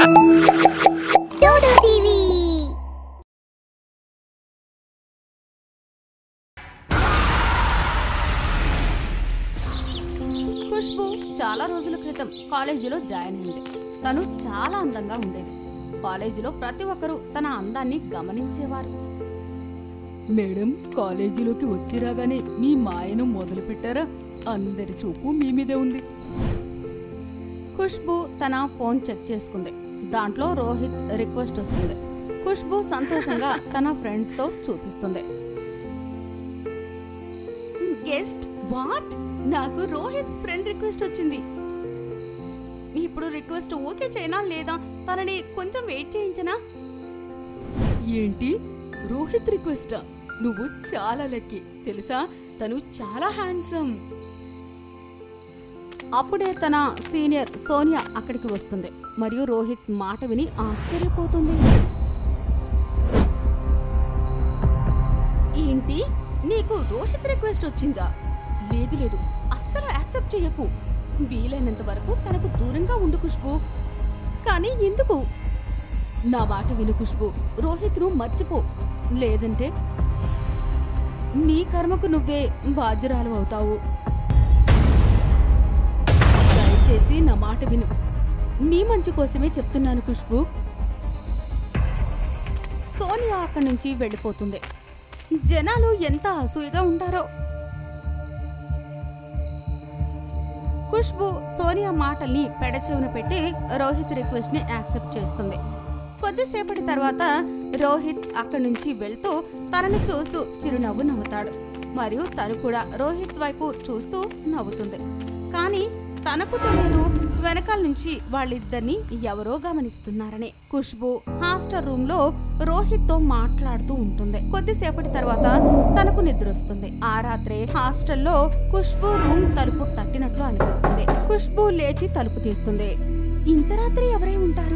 Dodo TV. Khushbu చాలా రోజుల క్రితం కాలేజీలో జాయిన్ అయింది. తను చాలా అందంగా ఉండేది. కాలేజీలో ప్రతి ఒక్కరూ తన అందాన్ని గమనించేవారు. మేడం, కాలేజీలోకి వచ్చి రాగానే మీ మాయను మొదలు పెట్టారా? అందరి చూపు మీ మీదే ఉంది. ఖుష్బూ తన ఫోన్ చెక్ చేసుకుంది. దాంట్లో రోహిత్ రిక్వెస్ట్ వస్తుంది. ఖుష్బూ సంతోషంగా తన ఫ్రెండ్స్ తో చూపిస్తుంది. Guess what? నాకు రోహిత్ ఫ్రెండ్ రిక్వెస్ట్ వచ్చింది. ఇప్పుడు రిక్వెస్ట్ ఓకే చేయనా లేదా తనని కొంచెం వెయిట్ చేయించనా? ఏంటి, రోహిత్ రిక్వెస్టా? నువ్వు చాలా లక్కీ తెలుసా, తను చాలా హ్యాండ్సమ్. అప్పుడే తన సీనియర్ సోనియా అక్కడికి వస్తుంది మరియు రోహిత్ మాట విని ఆశ్చర్యపోతుంది. ఏంటి, నీకు రోహిత్ రిక్వెస్ట్ వచ్చిందా? లేదు లేదు, అస్సలు యాక్సెప్ట్ చెయ్యకు. వీలైనంత వరకు తనకు దూరంగా ఉండు ఖుష్బూ. కానీ ఎందుకు? నా మాట విను ఖుష్బూ, రోహిత్ను మర్చిపో. లేదంటే నీ కర్మకు నువ్వే బాధ్యురాలు అవుతావు. దయచేసి నా మాట విను. నీ మంచి కోసమే చెప్తున్నాను ఖుష్బూ. సోనియా అక్కడి నుంచి వెళ్ళిపోతుంది. జనాలు ఎంత అసూయగా ఉంటారో. ఖుష్బూ సోనియా మాటల్ని పెడచెవున పెట్టి రోహిత్ రిక్వెస్ట్ ని యాక్సెప్ట్ చేస్తుంది. కొద్దిసేపటి తర్వాత రోహిత్ అక్కడి నుంచి వెళ్తూ తనని చూస్తూ చిరునవ్వు నవ్వుతాడు మరియు తను కూడా రోహిత్ వైపు చూస్తూ నవ్వుతుంది. కానీ తనకు తెలియదు వెనకాల నుంచి వాళ్ళిద్దరిని ఎవరో గమనిస్తున్నారని. ఖుష్బూ హాస్టల్ రూమ్ లో రోహిత్ తో మాట్లాడుతూ ఉంటుంది. కొద్దిసేపటి తర్వాత తనకు నిద్ర వస్తుంది. ఆ రాత్రే హాస్టల్లో ఖుష్బూ రూమ్ తలుపు తట్టినట్లు అనిపిస్తుంది. ఖుష్బూ లేచి తలుపు తీస్తుంది. ఇంత రాత్రి ఎవరై ఉంటారు?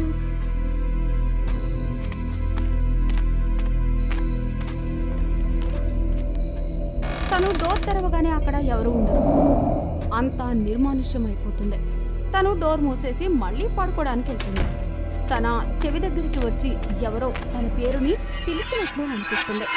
తను డోర్ తెరవగానే అక్కడ ఎవరు ఉండరు. అంతా నిర్మానుష్యమైపోతుంది. తను డోర్ మూసేసి మళ్ళీ పడుకోవడానికి వెళ్తుంది. తన చెవి దగ్గరికి వచ్చి ఎవరో తన పేరుని పిలిచినట్లు అనిపిస్తుంది.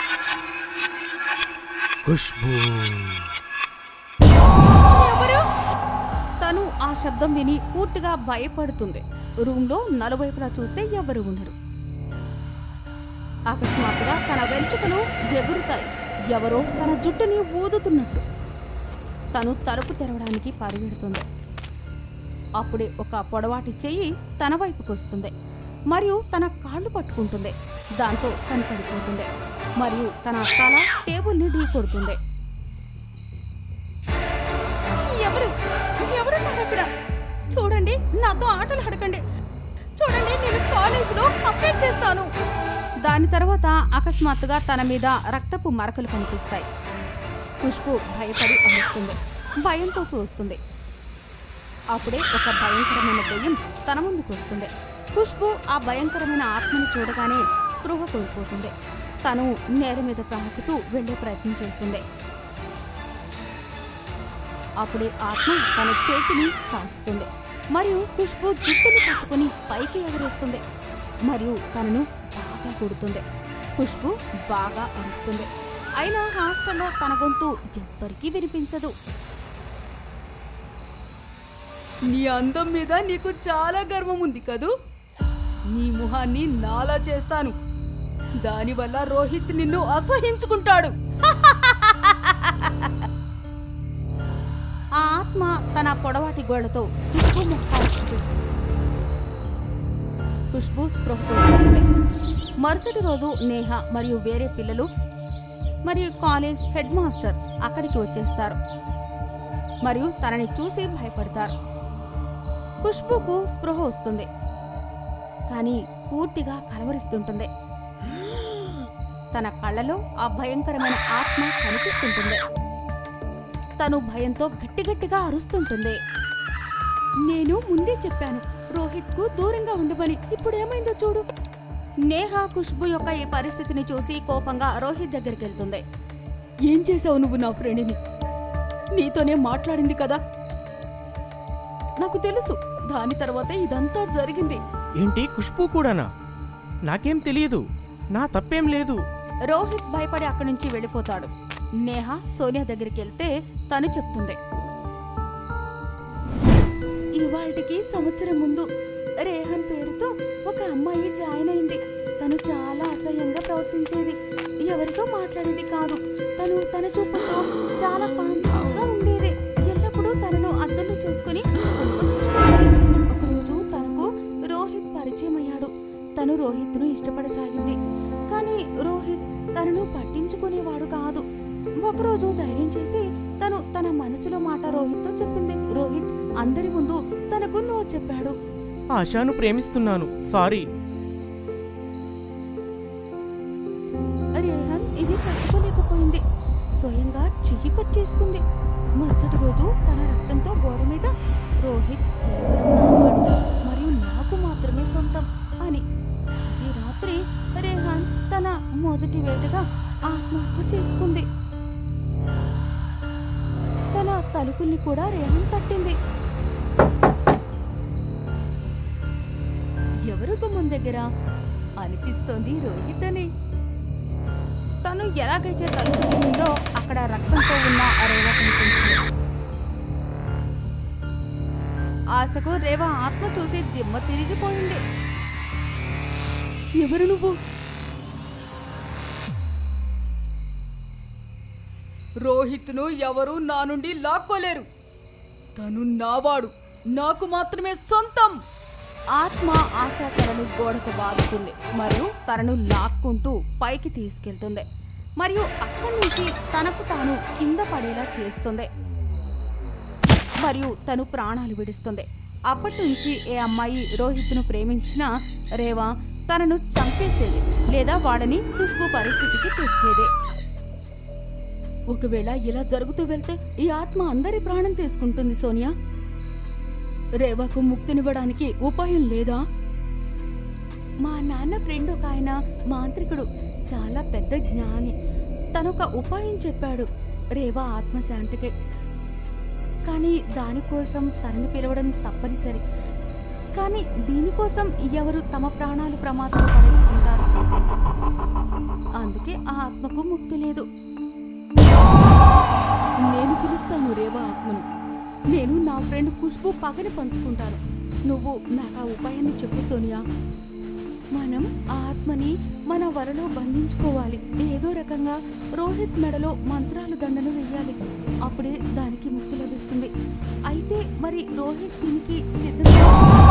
ఎవరు? తను ఆ శబ్దం విని పూర్తిగా భయపడుతుంది. రూమ్లో నలువైపులా చూస్తే ఎవరు ఉండరు. అకస్మాత్తుగా తన వెంట్రుకలు ఎగురుతాయి. ఎవరో తన జుట్టుని ఊదుతున్నట్టు. తను తలుపు తెరవడానికి పరిగెడుతుంది. అప్పుడే ఒక పొడవాటి చెయ్యి తన వైపుకు వస్తుంది మరియు తన కాళ్ళు పట్టుకుంటుంది. దాంతో తను పడిపోతుంది మరియు తన తల టేబుల్ని ఢీకొడుతుంది. ఎవరున్నారు అక్కడ? చూడండి, నాతో ఆటలు ఆడకండి. చూడండి, నేను కాలేజీలో కంప్లైంట్ చేస్తాను. దాని తర్వాత అకస్మాత్తుగా తన మీద రక్తపు మరకలు కనిపిస్తాయి. ఖుష్బూ భయపడి అరుస్తుంది. భయంతో చూస్తుంది. అప్పుడే ఒక భయంకరమైన దెయ్యం తన ముందుకు వస్తుంది. ఖుష్బూ ఆ భయంకరమైన ఆత్మను చూడగానే స్పృహ కోల్పోతుంది. తను నేల మీద తాకుతూ వెళ్లే ప్రయత్నం చేస్తుంది. అప్పుడే ఆత్మ తన చేతిని చాచుతుంది మరియు ఖుష్బూ జుట్టుని పట్టుకుని పైకి ఎగరేస్తుంది మరియు తనను బాగా కొడుతుంది. ఖుష్బూ బాగా అరుస్తుంది. అయినా హాస్టల్లో తన గొంతు ఎవ్వరికీ వినిపించదు. నీ అందం మీద నీకు చాలా గర్వం ఉంది కదూ? నీ ముఖాన్ని నాలా చేస్తాను. దానివల్ల రోహిత్ నిన్ను అసహించుకుంటాడు. ఆ ఆత్మ తన పొడవాటి గోళ్లతో ఖుష్బూ ముఖాడుతుంది. ఖుష్బూ స్పృహ కోల్పోతుంది. మరుసటి రోజు నేహ మరియు వేరే పిల్లలు మరియు కాలేజ్ హెడ్ మాస్టర్ అక్కడికి వచ్చేస్తారు మరియు తనని చూసి భయపడతారు. ఖుష్బూకు స్పృహ వస్తుంది, కానీ పూర్తిగా కలవరిస్తుంటుంది. తన కళ్ళలో ఆ భయంకరమైన ఆత్మ కనిపిస్తుంటుంది. తను భయంతో గట్టిగట్టిగా అరుస్తుంటుంది. నేను ముందే చెప్పాను రోహిత్కు దూరంగా ఉండమని. ఇప్పుడేమైందో చూడు. నేహ ఖుష్బూ యొక్క ఈ పరిస్థితిని చూసి కోపంగా రోహిత్ దగ్గరికి వెళ్తుంది. ఏం చేసావు నువ్వు నా ఫ్రెండ్ని? నీతోనే మాట్లాడింది కదా. నాకు తెలుసు దాని తర్వాతే ఇదంతా జరిగింది. ఏంటి, ఖుష్బూ కూడానా? నాకేం తెలియదు, నా తప్పేం లేదు. రోహిత్ భయపడి అక్కడి నుంచి వెళ్ళిపోతాడు. నేహ సోనియా దగ్గరికి వెళ్తే తను చెప్తుంది, ఇవాళకి సంవత్సరం ముందు రేహాన్ పేరుతో ఒక అమ్మాయి జాయిన్ అయింది. తను చాలా అసహ్యంగా ప్రవర్తించేది, ఎవరితో మాట్లాడేది కాదు. తను తన చూపుతో చాలా కాన్ఫిడెన్స్ గా ఉండేది. ఎల్లప్పుడూ తనను అద్దంలో చూసుకుని ఒకరోజు తనకు రోహిత్ పరిచయం అయ్యాడు. తను రోహిత్ను ఇష్టపడసాగింది, కానీ రోహిత్ తనను పట్టించుకునేవాడు కాదు. ఒకరోజు ధైర్యం చేసి తను తన మనసులో మాట రోహిత్తో చెప్పింది. రోహిత్ అందరి ముందు తనకు నో చెప్పాడు. ఆశాను ప్రేమిస్తున్నాను, సారీ. రేహాన్ ఇది తట్టుకోలేకపోయింది. స్వయంగా చెయ్యి కట్ చేసుకుంది. మరుసటి రోజు తన రక్తంతో గోడ మీద రోహిత్ కేవలం నావాడు మరియు నాకు మాత్రమే సొంతం అని. ఈ రాత్రి రేహాన్ తన మొదటి వేటగా ఆత్మహత్య చేసుకుంది. తన తలుపుల్ని కూడా రేహాన్ తట్టింది. ఎవరు గుమ్మం దగ్గర అనిపిస్తోంది రోహిత్ అని. తను ఎలాగైతే తలుపు తీసిందో అక్కడ రక్తంతో ఉన్న రేవా కనిపించింది. ఆశకు రేవా ఆత్మ చూసి దిమ్మ తిరిగిపోయింది. ఎవరు నువ్వు? రోహిత్ను ఎవరు నా నుండి లాక్కోలేరు. తను నావాడు, నాకు మాత్రమే సొంతం. ఆత్మ ఆశ తనను గోడకు బాదుతుంది మరియు తనను లాక్కుంటూ పైకి తీసుకెళ్తుంది మరియు అక్కడి నుంచి తనకు తాను కింద పడేలా చేస్తుంది మరియు తను ప్రాణాలు విడుస్తుంది. అప్పటి నుంచి ఏ అమ్మాయి రోహిత్ను ప్రేమించినా రేవా తనను చంపేసేది లేదా వాడని ఖుష్బూ పరిస్థితికి తెచ్చేదే. ఒకవేళ ఇలా జరుగుతూ వెళ్తే ఈ ఆత్మ అందరి ప్రాణం తీసుకుంటుంది సోనియా. రేవాకు ముక్తినివ్వడానికి ఉపాయం లేదా? మా నాన్న ఫ్రెండ్ ఒక ఆయన మాంత్రికుడు, చాలా పెద్ద జ్ఞాని. తనొక ఉపాయం చెప్పాడు రేవా ఆత్మశాంతికి. కానీ దానికోసం తనని పిలవడం తప్పనిసరి. కానీ దీనికోసం ఎవరు తమ ప్రాణాలు ప్రమాదంలో పడేసుకుంటారు. అందుకే ఆ ఆత్మకు ముక్తి లేదు. నేను పిలుస్తాను రేవా ఆత్మను. నేను నా ఫ్రెండ్ ఖుష్బూ పగని పంచుకుంటాను. నువ్వు నాకు ఆ ఉపాయాన్ని చెప్పు సోనియా. మనం ఆ ఆత్మని మన వరలో బంధించుకోవాలి. ఏదో రకంగా రోహిత్ మెడలో మంత్రాలు దండను వెయ్యాలి. అప్పుడే దానికి ముక్తి లభిస్తుంది. అయితే మరి రోహిత్ దీనికి సిద్ధంగా?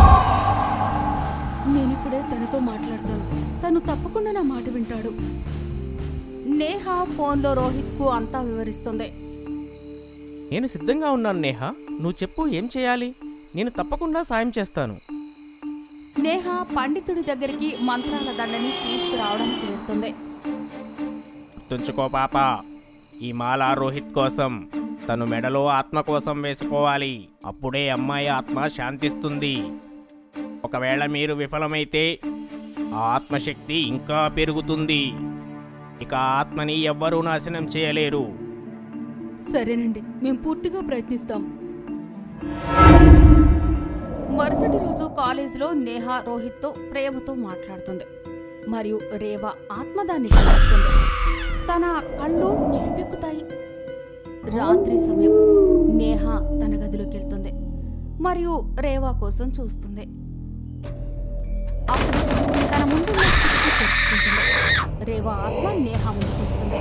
నేనిప్పుడే తనతో మాట్లాడతాను. తను తప్పకుండా నా మాట వింటాడు. నేహ ఫోన్లో రోహిత్కు అంతా వివరిస్తుంది. నేను సిద్ధంగా ఉన్నాను నేహ, నువ్వు చెప్పు, ఏం చేయాలి? నేను తప్పకుండా సాయం చేస్తాను. నేహ పండితుడి దగ్గరికి మంత్రాల దండని తీసుకురావడానికి వెళ్తుంది. గుర్తుంచుకో పాప, ఈ మాల రోహిత్ కోసం, తను మెడలో ఆత్మ కోసం వేసుకోవాలి. అప్పుడే అమ్మాయి ఆత్మ శాంతిస్తుంది. ఒకవేళ మీరు విఫలమైతే ఆ ఆత్మశక్తి ఇంకా పెరుగుతుంది. ఇక ఆత్మని ఎవ్వరూ నాశనం చేయలేరు. సరేనండి, మేము పూర్తిగా ప్రయత్నిస్తాం. మరుసటి రోజు కాలేజీలో నేహ రోహిత్తో ప్రేమతో మాట్లాడుతుంది మరియు రేవా ఆత్మదాన్ని కలుస్తుంది. తన కళ్ళు ఎరుపెక్కుతాయి. రాత్రి సమయం. నేహ తన గదిలోకి వెళ్తుంది మరియు రేవా కోసం చూస్తుంది. అప్పుడు తన ముందు తెరుచుకుంటుంది. రేవా ఆత్మ నేహ ముందుకు వస్తుంది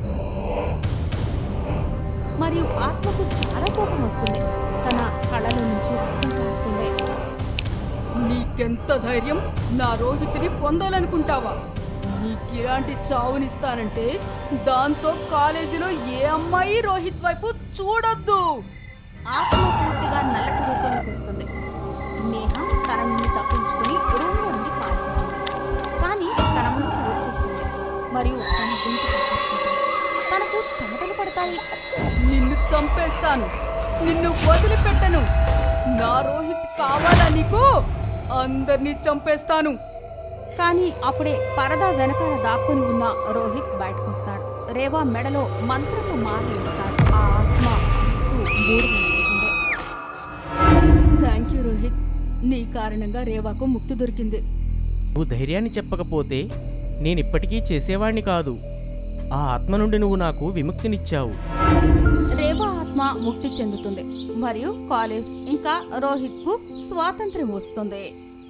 మరియు ఆత్మకు చాలా కోపం వస్తుంది. తన కళ్ళలో నుంచి రక్తం కారుతుంది. నీకెంత ధైర్యం నా రోహిత్ని పొందాలనుకుంటావా? నీకిలాంటి చావునిస్తానంటే దాంతో కాలేజీలో ఏ అమ్మాయి రోహిత్ వైపు చూడొద్దు. ఆత్మ పూర్తిగా నల్లటి రూపంలోకి వస్తుంది. నేహ తన నుండి తప్పించుకుని రూమ్లో నుండి పారిపోతుంది. కానీ తన ముందుకు వచ్చేస్తుంది మరియు తన గొంతు పట్టేసుకుంటుంది. తనకు చెమటలు పడతాయి. నిన్ను చంపేస్తాను, నిన్ను వదిలిపెట్టను. నా రోహిత్ కావాలా నీకు? అందరినీ చంపేస్తాను. కానీ అప్పుడే పరదా వెనకాల దాక్కుని ఉన్న రోహిత్ బయటకొస్తాడు. రేవా మెడలో మంత్రపు మాల వేస్తాడు. ఆ ఆత్మ ఇస్తూ బూడిద అయిపోతుంది. థ్యాంక్ యూ రోహిత్, నీ కారణంగా రేవాకు ముక్తి దొరికింది. నువ్వు ధైర్యాన్ని చెప్పకపోతే నేనిప్పటికీ చేసేవాణ్ణి కాదు. ఆ ఆత్మ నుండి నువ్వు నాకు విముక్తినిచ్చావు. రేవా ఆత్మ ముక్తి చెందుతుంది మరియు కాలేజ్ ఇంకా రోహిత్కు స్వాతంత్ర్యం వస్తుంది.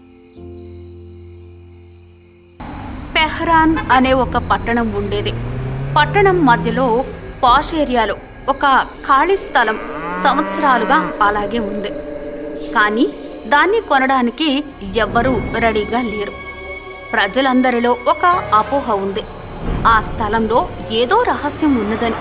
పెహ్రాన్ అనే ఒక పట్టణం ఉండేది. పట్టణం మధ్యలో పాష్ ఏరియాలో ఒక ఖాళీ స్థలం సంవత్సరాలుగా అలాగే ఉంది. కానీ దాన్ని కొనడానికి ఎవ్వరూ రెడీగా లేరు. ప్రజలందరిలో ఒక అపోహ ఉంది, ఆ స్థలంలో ఏదో రహస్యం ఉన్నదని.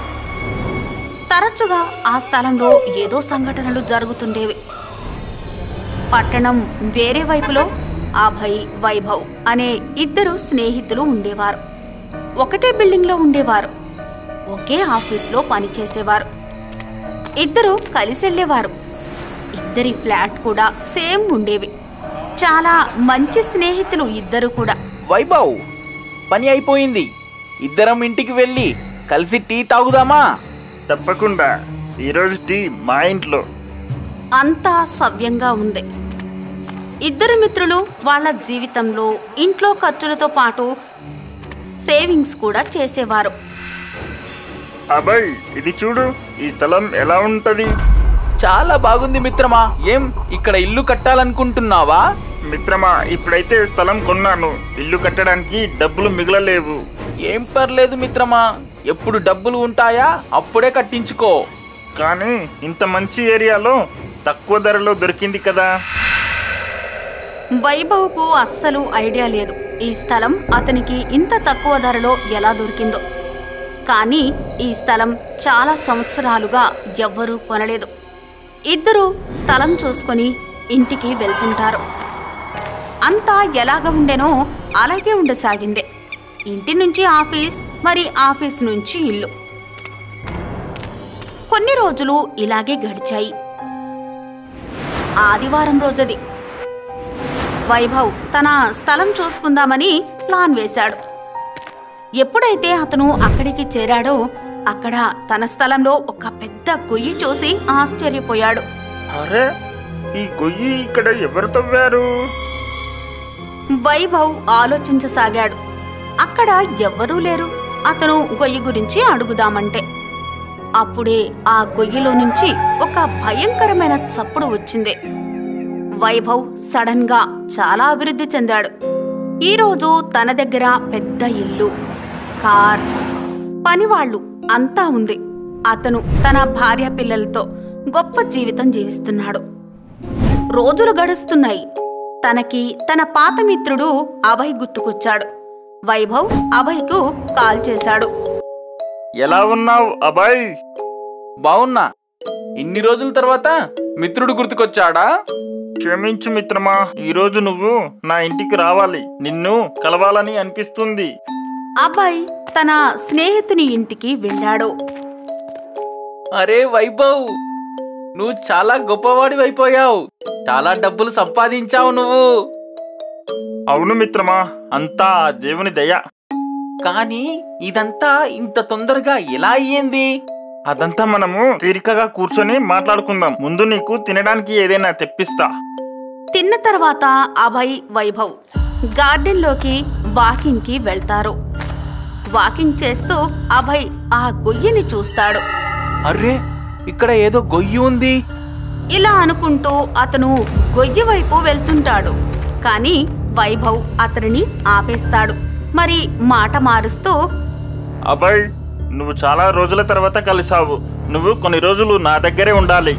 తరచుగా ఆ స్థలంలో ఏదో సంఘటనలు జరుగుతుండేవి. పట్టణం వేరే వైపులో అభయ్, వైభవ్ అనే ఇద్దరు స్నేహితులు ఉండేవారు. ఒకటే బిల్డింగ్లో ఉండేవారు. ఒకే ఆఫీస్లో పనిచేసేవారు. ఇద్దరు కలిసి వెళ్ళేవారు. ఇద్దరి ఫ్లాట్ కూడా సేమ్ ఉండేవి. చాలా మంచి స్నేహితులు ఇద్దరు కూడా. వైభవ్, పని అయిపోయింది. ఇద్దరం ఇంటికి వెళ్ళి కలిసి టీ తాగుదామా? తప్పకుండా. ఈరోజు టీ మా ఇంట్లో. అంతా సవ్యంగా ఉంది. ఇద్దరు మిత్రులు వాళ్ళ జీవితంలో ఇంట్లో ఖర్చులతో పాటు సేవింగ్స్ కూడా చేసేవారు. అబ్బాయి, ఇది చూడు, ఈ స్థలం ఎలా ఉంటది? చాలా బాగుంది మిత్రమా. ఏం ఇక్కడ ఇల్లు కట్టాలనుకుంటున్నావా? మిత్రమా, ఇప్పుడైతే స్థలం కొన్నాను. ఇల్లు కట్టడానికి డబ్బులు మిగలలేవు. ఏం పర్లేదు మిత్రమా, ఎప్పుడు డబ్బులు ఉంటాయా అప్పుడే కట్టించుకో. కానీ ఇంత మంచి ఏరియాలో తక్కువ ధరలో దొరికింది కదా. వైభవ్కు అస్సలు ఐడియా లేదు ఈ స్థలం అతనికి ఇంత తక్కువ ధరలో ఎలా దొరికిందో. కానీ ఈ స్థలం చాలా సంవత్సరాలుగా ఎవ్వరూ కొనలేదు. ఇద్దరు స్థలం చూసుకొని ఇంటికి వెళ్తుంటారు. అంతా ఎలాగ ఉండెనో అలాగే ఉండసాగిందే. ఇంటి నుంచి ఆఫీస్, మరి ఆఫీస్ నుంచి ఇల్లు. కొన్ని రోజులు ఇలాగే గడిచాయి. ఆదివారం రోజది. వైభవ్ తన స్థలం చూసుకుందామని ప్లాన్ వేశాడు. ఎప్పుడైతే అతను అక్కడికి చేరాడో అక్కడ తన స్థలంలో ఒక పెద్ద గొయ్యి చూసి ఆశ్చర్యపోయాడు. అరే, ఈ గొయ్యి ఇక్కడ ఎవరు తవ్వారు? వైభవ్ ఆలోచించసాగాడు. అక్కడ ఎవ్వరూ లేరు అతను గొయ్యి గురించి అడుగుదామంటే. అప్పుడే ఆ గొయ్యిలో నుంచి ఒక భయంకరమైన చప్పుడు వచ్చింది. వైభవ్ సడన్ గా చాలా అభివృద్ధి చెందాడు. ఈరోజు తన దగ్గర పెద్ద ఇల్లు, కార్, పనివాళ్లు అంతా ఉంది. అతను తన భార్య పిల్లలతో గొప్ప జీవితం జీవిస్తున్నాడు. రోజులు గడుస్తున్నాయి. తనకి తన పాత మిత్రుడు అభయ్ గుర్తుకొచ్చాడు. వైభవ్ అభయ్కు కాల్ చేశాడు. ఎలా ఉన్నావు అభయ్? బావున్నా. ఇన్ని రోజుల తర్వాత మిత్రుడు గుర్తుకొచ్చాడా? క్షమించు మిత్రమా, ఈరోజు నువ్వు నా ఇంటికి రావాలి. నిన్ను కలవాలని అనిపిస్తుంది. అభయ్ తన స్నేహితుని ఇంటికి వెళ్ళాడు. అరే వైభవ్, నువ్వు చాలా గొప్పవాడివైపోయావు. చాలా డబ్బులు సంపాదించావు నువ్వు. అవును మిత్రమా, అంతా ఆ దేవుని దయ. కానీ ఇదంతా ఇంత తొందరగా ఎలా అయ్యింది? అదంతా మనము తీరికగా కూర్చొని మాట్లాడుకుందాం. ముందు నీకు తినడానికి ఏదైనా తెప్పిస్తా. తిన్న తర్వాత అభయ్, వైభవ్ గార్డెన్లోకి వాకింగ్కి వెళ్తారు. వాకింగ్ చేస్తూ అభయ్ ఆ గొయ్యిని చూస్తాడు. అర్రే, ఇక్కడ ఏదో గొయ్యి ఉంది. ఇలా అనుకుంటూ అతను గొయ్యి వైపు వెళ్తుంటాడు. కానీ వైభవ్ అతనిని ఆపేస్తాడు. మరి మాట మారుస్తూ, అభయ్, నువ్వు చాలా రోజుల తర్వాత కలిసావు. నువ్వు కొన్ని రోజులు నా దగ్గరే ఉండాలి.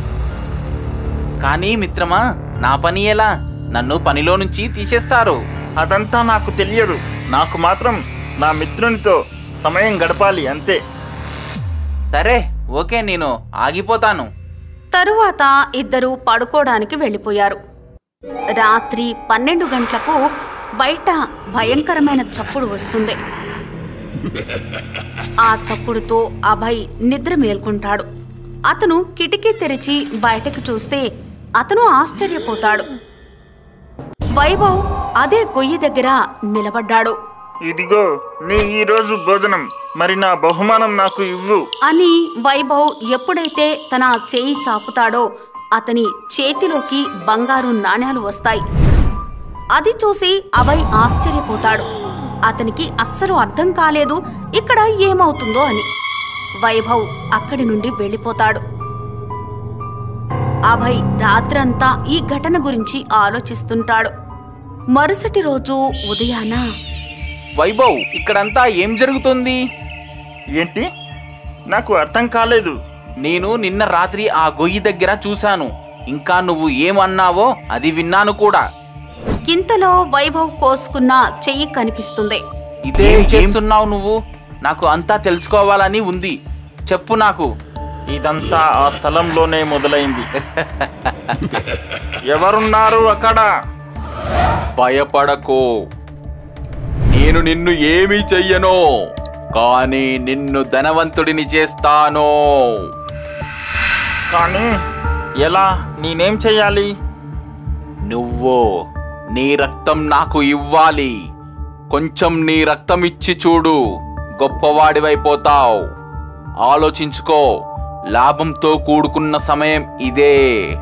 కానీ మిత్రమా, నా పని ఎలా? నన్ను పనిలో నుంచి తీసేస్తారు. అదంతా నాకు తెలియదు. నాకు మాత్రం నా మిత్రునితో సమయం గడపాలి, అంతే. సరే, ఓకే, నేను ఆగిపోతాను. తరువాత ఇద్దరూ పడుకోవడానికి వెళ్ళిపోయారు. రాత్రి 12 గంటలకు బయట భయంకరమైన చప్పుడు వస్తుంది. ఆ చప్పుడుతో అభయ్ నిద్ర మేల్కొంటాడు. అతను కిటికీ తెరిచి బయటకు చూస్తే అతను ఆశ్చర్యపోతాడు. వైభవ్ అదే గొయ్యి దగ్గర నిలబడ్డాడు. ఇదిగో నీ ఈరోజు భోజనం, మరి నా బహుమానం నాకు ఇవ్వు అని వైభవ్ ఎప్పుడైతే తన చేయి చాపుతాడో అతని చేతిలోకి బంగారు నాణేలు వస్తాయి. అది చూసి అభయ్ ఆశ్చర్యపోతాడు. అతనికి అస్సలు అర్థం కాలేదు ఇక్కడ ఏమవుతుందో అని. వైభవ్ అక్కడి నుండి వెళ్ళిపోతాడు. అభయ్ రాత్రంతా ఈ ఘటన గురించి ఆలోచిస్తుంటాడు. మరుసటి రోజు ఉదయాన వైభవ్, ఇక్కడంతా ఏం జరుగుతుంది? ఏంటి? నాకు అర్థం కాలేదు. నేను నిన్న రాత్రి ఆ గొయ్యి దగ్గర చూశాను. ఇంకా నువ్వు ఏమన్నావో అది విన్నాను కూడా. ఇంతలో వైభవ్ కోసుకున్న చెయ్యి కనిపిస్తుంది. ఇదేం చేస్తున్నావు నువ్వు? నాకు అంతా తెలుసుకోవాలని ఉంది, చెప్పు నాకు. ఇదంతా ఆ స్థలంలోనే మొదలైంది. ఎవరున్నారు అక్కడ? భయపడకు, నేను నిన్ను ఏమీ చెయ్యను, కానీ నిన్ను ధనవంతుడిని చేస్తాను. కానీ ఎలా? నేనేం చెయ్యాలి? నువ్వు నీ రక్తం నాకు ఇవ్వాలి. కొంచెం నీ రక్తం ఇచ్చి చూడు, గొప్పవాడివైపోతావు. ఆలోచించుకో, లాభంతో కూడుకున్న సమయం ఇదే.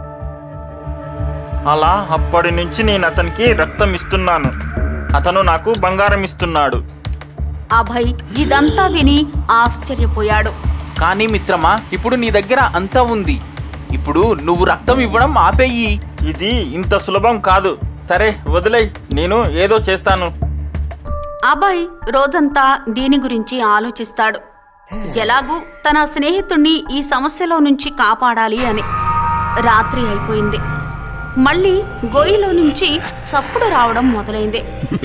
అలా అప్పటి నుంచి నేను అతనికి రక్తం ఇస్తున్నాను. అతను నాకు బంగారం ఇస్తున్నాడు. అభయ్ ఇదంతా విని ఆశ్చర్యపోయాడు. కానీ మిత్రమా, ఇప్పుడు నీ దగ్గర అంతా ఉంది. ఇప్పుడు నువ్వు రక్తం ఇవ్వడం ఆపేయి. ఇది ఇంత సులభం కాదు. సరే వదిలేయ్, నేను ఏదో చేస్తాను. అభయ్ రోజంతా దీని గురించి ఆలోచిస్తాడు. ఎలాగూ తన స్నేహితుణ్ణి ఈ సమస్యలో నుంచి కాపాడాలి అని. రాత్రి అయిపోయింది. మళ్ళీ గొయ్యిలో నుంచి చప్పుడు రావడం మొదలైంది.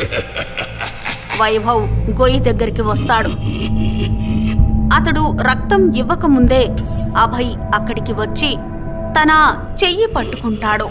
వైభవ్ గొయ్యి దగ్గరికి వస్తాడు. అతడు రక్తం ఇవ్వకముందే అభయ్ అక్కడికి వచ్చి తన చెయ్యి పట్టుకుంటాడు.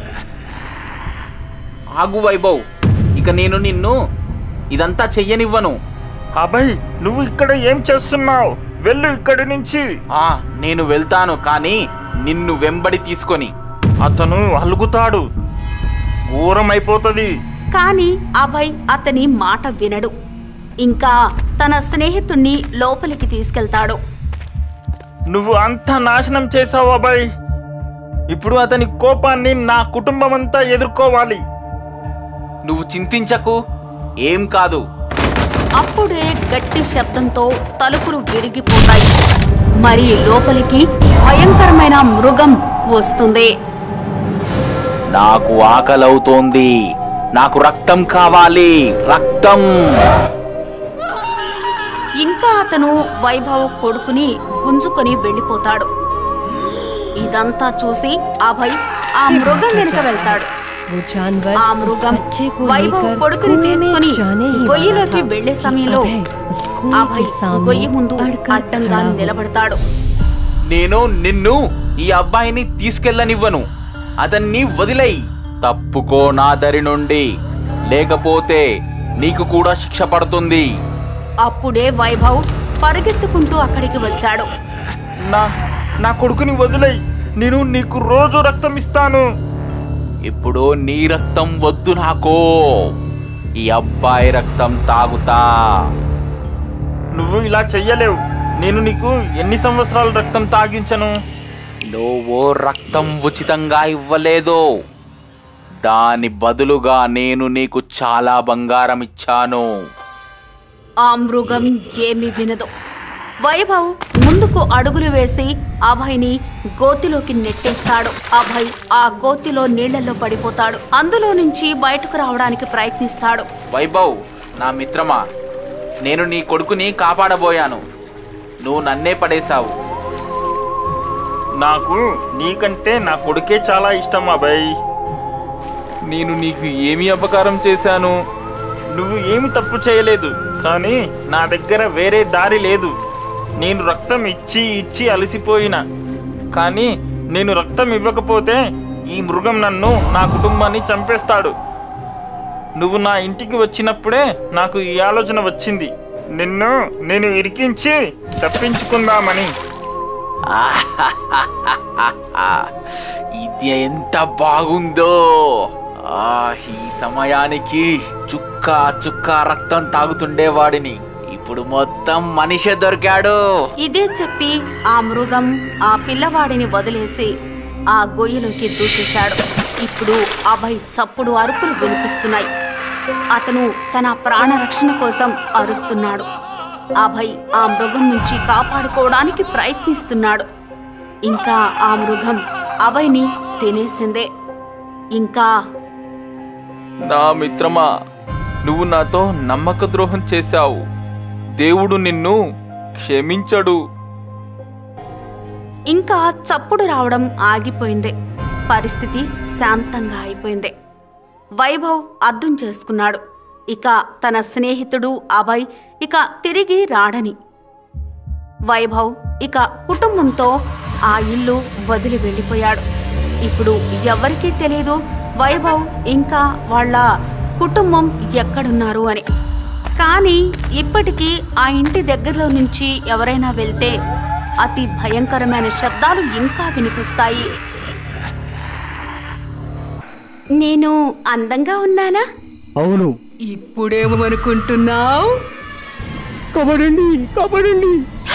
ఆగు వైభవ్, ఇక నేను నిన్ను ఇదంతా చెయ్యనివ్వను. అభయ్, నువ్వు ఇక్కడ ఏం చేస్తున్నావు? వెళ్ళు ఇక్కడి నుంచి. నేను వెళ్తాను, కానీ నిన్ను వెంబడి తీసుకొని. అతను అలుగుతాడు, ఘోరం అయిపోతుంది. కాని అభయ్ అతని మాట వినడు. ఇంకా తన స్నేహితుణ్ణి లోపలికి తీసుకెళ్తాడు. నువ్వు అంతా నాశనం చేశావు అభయ్. ఇప్పుడు అతని కోపాన్ని నా కుటుంబం అంతా ఎదుర్కోవాలి. నువ్వు చింతించకు, ఏం కాదు. అప్పుడే గట్టి శబ్దంతో తలుపులు విరిగిపోతాయి. మరి లోపలికి భయంకరమైన మృగం వస్తుంది. నాకు ఆకలవుతోంది, నాకు రక్తం కావాలి, రక్తం. ఇంకా అతను వైభవ్ కొడుకుని గుంజుకొని వెళ్ళిపోతాడు. ఇదంతా చూసి అభయ్ ఆ మృగం వెనుక వెళ్తాడు. ఆ మృగం వైభవ్ కొడుకుని తీసుకుని గొయ్యిలోకి వెళ్లే సమయంలో అభయ్ గొయ్యి ముందు అడ్డంగా నిలబడతాడు. నేను నిన్ను ఈ అబ్బాయిని తీసుకెళ్ళనివ్వను. అతన్ని వదిలేయి. తప్పుకో నా దరి నుండి, లేకపోతే నీకు కూడా శిక్ష పడుతుంది. అప్పుడే వైభవ్ పరిగెత్తుకుంటూ అక్కడికి వచ్చాడు. నా కొడుకుని వదిలేయ్, నేను నీకు రోజు రక్తం ఇస్తాను. ఇప్పుడు నీ రక్తం వద్దు నాకు, ఈ అబ్బాయి రక్తం తాగుతా. నువ్వు ఇలా చెయ్యలేవు. నేను నీకు ఎన్ని సంవత్సరాలు రక్తం తాగించను? నువ్వు రక్తం ఉచితంగా ఇవ్వలేదు, దాని బదులుగా నేను నీకు చాలా బంగారం ఇచ్చాను. ఆ మృగం ఏమీ వినదు. వైభవ్ ముందుకు అడుగులు వేసి అభయ్ని గోతిలోకి నెట్టేస్తాడు. అభయ్ ఆ గోతిలో నీళ్లలో పడిపోతాడు. అందులో నుంచి బయటకు రావడానికి ప్రయత్నిస్తాడు. వైభవ్, నా మిత్రమా, నేను నీ కొడుకుని కాపాడబోయాను, నువ్వు నన్నే పడేశావు. నాకు నీకంటే నా కొడుకే చాలా ఇష్టం అభయ్. నేను నీకు ఏమి అపకారం చేశాను? నువ్వు ఏమి తప్పు చేయలేదు, కానీ నా దగ్గర వేరే దారి లేదు. నేను రక్తం ఇచ్చి ఇచ్చి అలసిపోయినా, కానీ నేను రక్తం ఇవ్వకపోతే ఈ మృగం నన్ను, నా కుటుంబాన్ని చంపేస్తాడు. నువ్వు నా ఇంటికి వచ్చినప్పుడే నాకు ఈ ఆలోచన వచ్చింది, నేను ఇరికించి తప్పించుకుందామని. ఇది ఎంత బాగుందో! ఈ సమయానికి చుక్క చుక్క రక్తం తాగుతుండేవాడిని, ఇప్పుడు మొత్తం మనిషి దొరికాడు. ఇదే చెప్పి ఆ మృగం ఆ పిల్లవాడిని వదిలేసి ఆ గొయ్యలోకి దూకేశాడు. ఇప్పుడు అభయ్ చప్పుడు అరుపులు వినిపిస్తున్నాయి. అతను తన ప్రాణరక్షణ కోసం అరుస్తున్నాడు. అభయ్ ఆ మృగం నుంచి కాపాడుకోవడానికి ప్రయత్నిస్తున్నాడు. ఇంకా ఆ మృగం అభయ్ని తినేసిందే. ఇంకా నా మిత్రమా, నువ్వు నాతో నమ్మక ద్రోహం చేశావు. దేవుడు నిన్ను క్షమించడు. ఇంకా చప్పుడు రావడం ఆగిపోయింది. పరిస్థితి శాంతంగా అయిపోయింది. వైభవ్ అర్థం చేసుకున్నాడు ఇక తన స్నేహితుడు అభయ్ ఇక తిరిగి రాడని. వైభవ్ ఇక కుటుంబంతో ఆ ఇల్లు వదిలి వెళ్ళిపోయాడు. ఇప్పుడు ఎవరికీ తెలియదు వైభవ్ ఇంకా వాళ్ళ కుటుంబం ఎక్కడున్నారు అని. కానీ ఇప్పటికీ ఆ ఇంటి దగ్గరలో నుంచి ఎవరైనా వెళ్తే అతి భయంకరమైన శబ్దాలు ఇంకా వినిపిస్తాయి. నేను అందంగా ఉన్నానా? అవును. ఇప్పుడేమనుకుంటున్నావు? కబడండి కబడండి.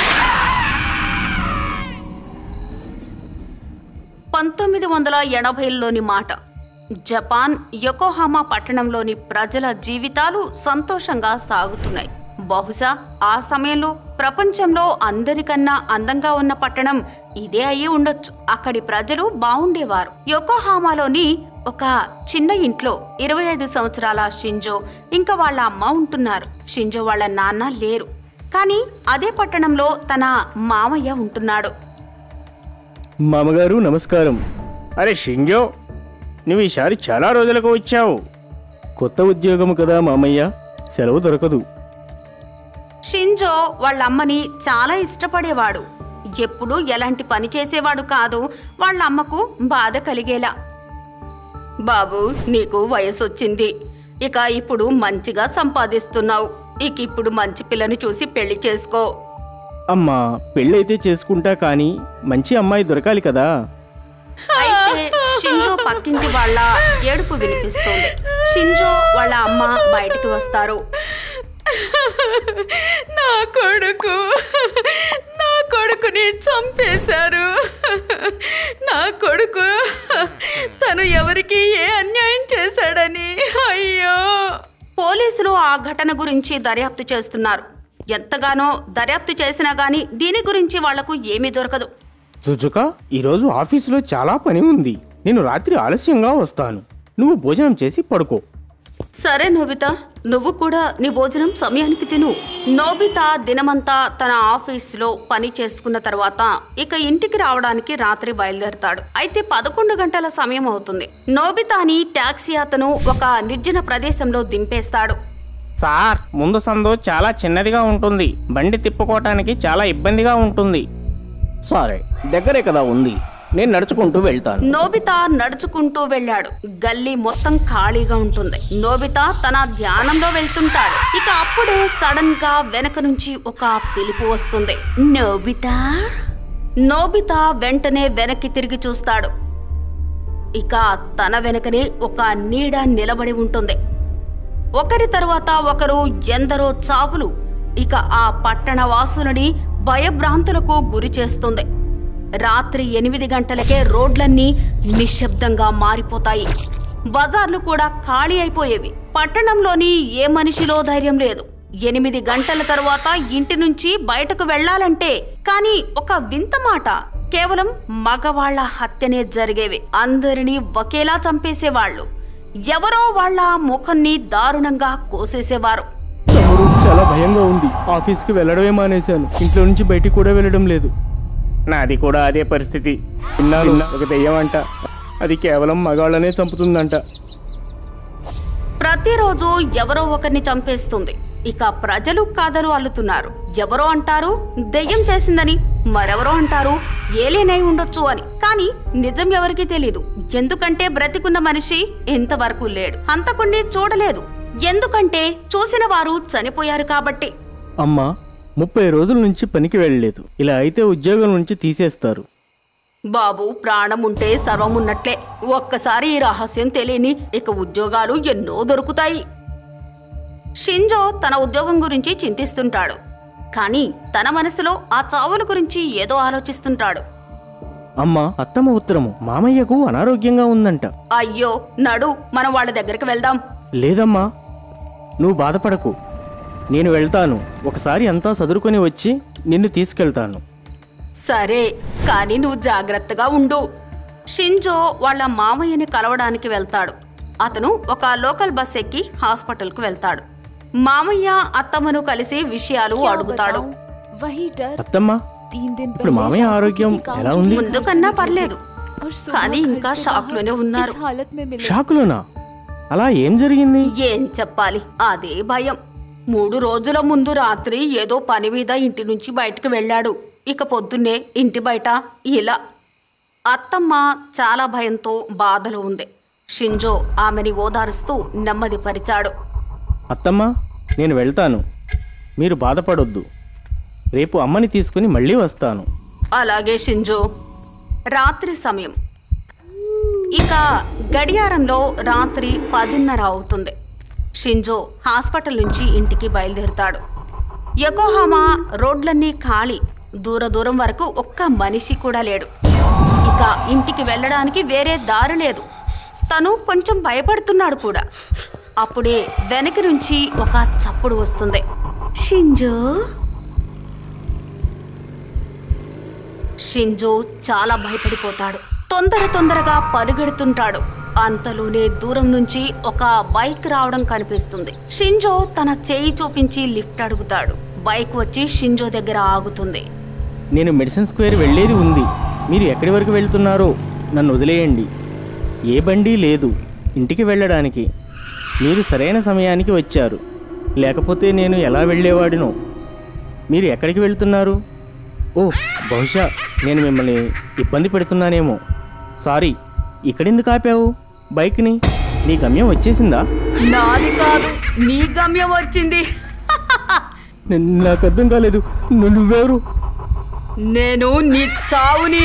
1980లోని మాట. జపాన్ యొకోహామా పట్టణంలోని ప్రజల జీవితాలు సంతోషంగా సాగుతున్నాయి. బహుశా ఆ సమయంలో ప్రపంచంలో అందరికన్నా అందంగా ఉన్న పట్టణం ఇదే అయ్యి ఉండొచ్చు. అక్కడి ప్రజలు బాగుండేవారు. యొకోహామాలోని ఒక చిన్న ఇంట్లో 25 సంవత్సరాల షింజో ఇంకా వాళ్ళ అమ్మ ఉంటున్నారు. షింజో వాళ్ళ నాన్న లేరు, కానీ అదే పట్టణంలో తన మామయ్య ఉంటున్నాడు. మామగారు నమస్కారం. అరే షింజో, నువ్వు ఈసారి చాలా రోజులకు వచ్చావు. కొత్త ఉద్యోగం కదా మామయ్య, సెలవు దొరకదు. షింజో వాళ్ళ అమ్మని చాలా ఇష్టపడేవాడు. ఎప్పుడూ ఎలాంటి పని చేసేవాడు కాదు వాళ్ళ అమ్మకు బాధ కలిగేలా. బాబు, నీకు వయసొచ్చింది. ఇక ఇప్పుడు మంచిగా సంపాదిస్తున్నావు. ఇక ఇప్పుడు మంచి పిల్లని చూసి పెళ్లి చేసుకో. అమ్మా, పెళ్ళైతే చేసుకుంటా, కానీ మంచి అమ్మాయి దొరకాలి కదా. అయితే షింజో పక్కింటి వాళ్ళ ఏడుపు వినిపిస్తోంది. షింజో వాళ్ళ అమ్మ బయటికి వస్తారు. నా కొడుకుని చంపేశారు. నా కొడుకు తను ఎవరికి ఏ అన్యాయం చేశాడని. అయ్యో! పోలీసులు ఆ ఘటన గురించి దర్యాప్తు చేస్తున్నారు. ఎంతగానో దర్యాప్తు చేసినా గానీ దీని గురించి వాళ్లకు ఏమీ దొరకదు. సుజుకా, ఈరోజు ఆఫీసులో చాలా పని ఉంది. నేను రాత్రి ఆలస్యంగా వస్తాను. నువ్వు భోజనం చేసి పడుకో. సరే నోబితా, నువ్వు కూడా నీ భోజనం సమయానికి తిను. నోబితా దినమంతా తన ఆఫీసులో పని చేసుకున్న తర్వాత ఇక ఇంటికి రావడానికి రాత్రి బయలుదేరతాడు. అయితే 11 గంటల సమయం అవుతుంది. నోబితాని టాక్సీ అతను ఒక నిర్జన ప్రదేశంలో దింపేస్తాడు. సార్, ముందు సందు చాలా చిన్నదిగా ఉంటుంది. బండి తిప్పుకోవటానికి చాలా ఇబ్బందిగా ఉంటుంది. సరే, దగ్గరే కదా ఉంది, నేను నడుచుకుంటూ వెళ్తాను. నోబితా నడుచుకుంటూ వెళ్ళాడు. గల్లీ మొత్తం ఖాళీగా ఉంటుంది. నోబితా తన ధ్యానంలో వెళ్తుంటాడు. ఇక అప్పుడే సడన్ గా వెనక నుంచి ఒక పిలుపు వస్తుంది. నోబితా. నోబితా వెంటనే వెనక్కి తిరిగి చూస్తాడు. ఇక తన వెనకనే ఒక నీడ నిలబడి ఉంటుంది. ఒకరి తరువాత ఒకరు ఎందరో చావులు ఇక ఆ పట్టణ వాసులని భయభ్రాంతులకు గురి చేస్తుంది. రాత్రి 8 గంటలకే రోడ్లన్నీ నిశ్శబ్దంగా మారిపోతాయి. బజార్లు కూడా ఖాళీ అయిపోయేవి. పట్టణంలోని ఏ మనిషిలో ధైర్యం లేదు. 8 గంటల తరువాత ఇంటి నుంచి బయటకు వెళ్లాలంటే కానీ ఒక వింత మాట, కేవలం మగవాళ్ల హత్యనే జరిగేవి. అందరినీ ఒకేలా చంపేసేవాళ్లు. ఎవరో వాళ్ల ముఖాన్ని దారుణంగా కోసేసేవారు. చాలా భయంగా ఉంది. ఆఫీస్కి వెళ్ళడమే మానేశాను. ఇంట్లో నుంచి బయటికి కూడా వెళ్ళడం లేదు. నాది కూడా అదే పరిస్థితి. విన్నాను, ఒక దెయ్యం అంట. అది కేవలం మగాళ్ళనే చంపుతుందంట. ప్రతిరోజు ఎవరో ఒకరిని చంపేస్తుంది. ఇక ప్రజలు కథలు అల్లుతున్నారు. ఎవరో అంటారు దెయ్యం చేసిందని, మరెవరో అంటారు ఏలియన్ అయి ఉండొచ్చు అని. కానీ నిజం ఎవరికీ తెలీదు. ఎందుకంటే బ్రతికున్న మనిషి ఇంతవరకు లేడు. హంతకుణ్ణి చూడలేదు. ఎందుకంటే చూసిన వారు చనిపోయారు కాబట్టి. అమ్మా, 30 రోజుల నుంచి పనికి వెళ్ళలేదు. ఇలా అయితే ఉద్యోగం నుంచి తీసేస్తారు. బాబు, ప్రాణం ఉంటే సర్వమున్నట్లే. ఒక్కసారి ఈ రహస్యం తెలియని ఇక ఉద్యోగాలు ఎన్నో దొరుకుతాయి. షింజో తన ఉద్యోగం గురించి చింతిస్తుంటాడు. కానీ తన మనసులో ఆ చావుల గురించి ఏదో ఆలోచిస్తుంటాడు. అమ్మా, అత్తమ్మ ఉత్తరము. మామయ్యకు అనారోగ్యంగా ఉందంట. అయ్యో నడు, మనం వాళ్ళ దగ్గరికి వెళ్దాం. లేదమ్మా, నువ్వు బాధపడకు. నేను వెళ్తాను. ఒకసారి అంతా సదురుకొని వచ్చి నిన్ను తీసుకెళ్తాను. సరే, కానీ నువ్వు జాగ్రత్తగా ఉండు. షింజో వాళ్ళ మామయ్యని కలవడానికి వెళ్తాడు. అతను ఒక లోకల్ బస్ ఎక్కి హాస్పిటల్కు వెళ్తాడు. మామయ్య అత్తమ్మను కలిసి విషయాలు అడుగుతాడు. అత్తమ్మ, ఇప్పుడు మామయ్య ఆరోగ్యం ఎలా ఉంది? ముందు కన్నా పర్లేదు, కానీ ఇంకా షాక్ లోనే ఉన్నారు. షాకులోనా? అలా ఏం జరిగింది? ఏం చెప్పాలి, అదే భయం. 3 రోజుల ముందు రాత్రి ఏదో పని మీద ఇంటి నుంచి బయటకు వెళ్ళాడు. ఇక పొద్దున్నే ఇంటి బయట ఇలా. అత్తమ్మ చాలా భయంతో బాధలో ఉంది. షింజో ఆమెని ఓదారుస్తూ నెమ్మదిపరిచాడు. అత్తమ్మ, నేను వెళ్తాను. మీరు బాధపడొద్దు. రేపు అమ్మని తీసుకుని మళ్ళీ వస్తాను. అలాగే షింజో. రాత్రి సమయం. ఇక గడియారంలో రాత్రి 10:30 అవుతుంది. షింజో హాస్పిటల్ నుంచి ఇంటికి బయలుదేరుతాడు. యొకోహామా రోడ్లన్నీ ఖాళీ. దూరం వరకు ఒక్క మనిషి కూడా లేడు. ఇక ఇంటికి వెళ్ళడానికి వేరే దారి లేదు. తను కొంచెం భయపడుతున్నాడు కూడా. అప్పుడే వెనక నుంచి ఒక చప్పుడు వస్తుంది. షింజో. షింజో చాలా భయపడిపోతాడు. తొందరగా పరిగెడుతుంటాడు. అంతలోనే దూరం నుంచి ఒక బైక్ రావడం కనిపిస్తుంది. షింజో తన చేయి చూపించి లిఫ్ట్ అడుగుతాడు. బైక్ వచ్చి షింజో దగ్గర ఆగుతుంది. నేను మెడిసిన్ స్క్వేర్ వెళ్ళేది ఉంది. మీరు ఎక్కడి వరకు వెళ్తున్నారో నన్ను వదిలేయండి. ఏ బండి లేదు ఇంటికి వెళ్ళడానికి. మీరు సరైన సమయానికి వచ్చారు. లేకపోతే నేను ఎలా వెళ్ళేవాడినో. మీరు ఎక్కడికి వెళ్తున్నారు? ఓ, బహుశా నేను మిమ్మల్ని ఇబ్బంది పెడుతున్నానేమో. సారీ. ఇక్కడెందుకు ఆపావు బైక్ని? నీ గమ్యం వచ్చేసిందా? నాది కాదు, నీ గమ్యం వచ్చింది. నాకు అర్థం కాలేదు. నువ్వెవరు? నేను నీ చావుని.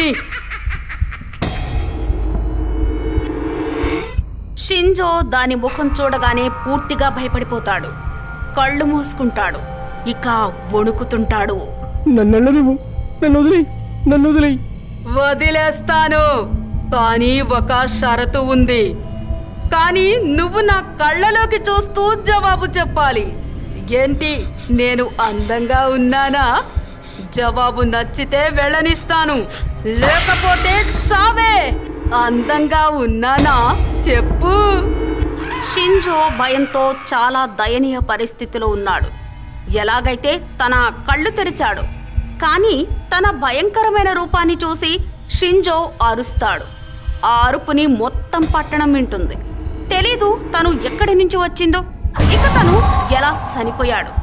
షింజో దాని ముఖం చూడగానే పూర్తిగా భయపడిపోతాడు. కళ్ళు మూసుకుంటాడు. ఇక వణుకుతుంటాడు. నన్ను వదిలేయ్. వదిలేస్తాను, కానీ ఒక షరతు ఉంది. కానీ నువ్వు నా కళ్ళలోకి చూస్తూ జవాబు చెప్పాలి. ఏంటి, నేను అందంగా ఉన్నానా? జవాబు నచ్చితే వెళ్ళనిస్తాను, లేకపోతే చావే. అందంగా ఉన్నానా చెప్పు. షింజో భయంతో చాలా దయనీయ పరిస్థితిలో ఉన్నాడు. ఎలాగైతే తన కళ్ళు తెరిచాడు. కానీ తన భయంకరమైన రూపాన్ని చూసి షింజో అరుస్తాడు. ఆ అరుపుని మొత్తం పట్టణం వింటుంది. తెలీదు తను ఎక్కడి నుంచి వచ్చిందో. ఇక తను ఎలా చనిపోయాడు.